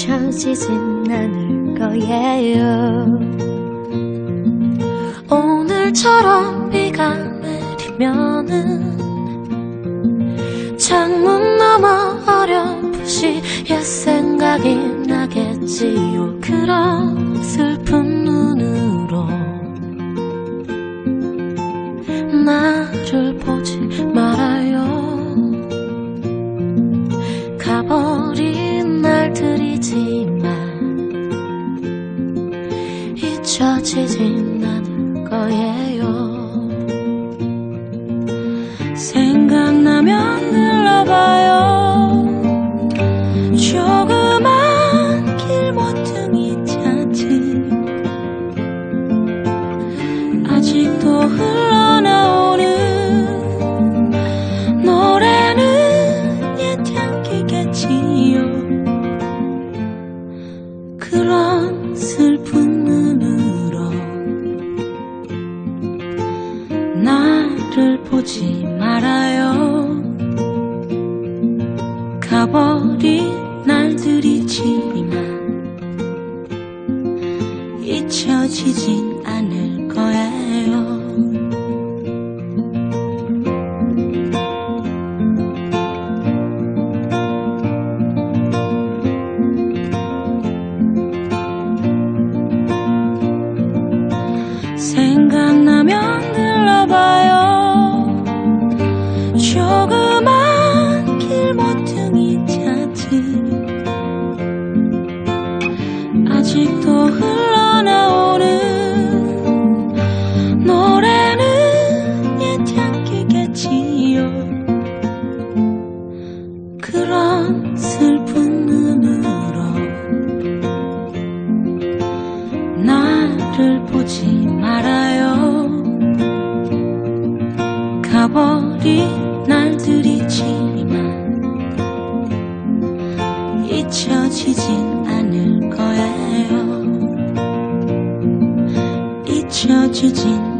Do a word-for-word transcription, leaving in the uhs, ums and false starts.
잊혀지진 않을 거예요. 오늘처럼 비가 내리면은 창문 너머 어렴풋이 옛 생각이 나겠지요. 그런 슬픈 눈으로 나를 보지 말아요. 가버린 날들이지만 잊혀지진 않을 거예요. 생각나면 들러봐요. 조그만 길모퉁이 잔치 아직도 흘러나오는 노래는 옛 향기겠지요. 그런 슬픈 눈으로 나를 보지 말아요. 가버린 날들이지만 잊혀지진 않을 거예요. 생각나면 들러봐요. 조그만 길모퉁이 잔치 아직도 흘러나오는 노래는 옛 향기겠지요. 그런 슬픈 눈으로 나를 보지 말아요. 가버린 날들이지만 잊혀지진 않을 거예요. 잊혀지진